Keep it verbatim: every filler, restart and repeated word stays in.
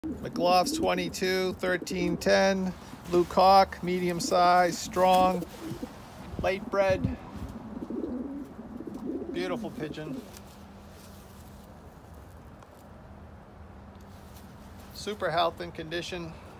McLaughlin twenty-two, thirteen ten, blue cock, medium size, strong, late bred, beautiful pigeon. Super health and condition.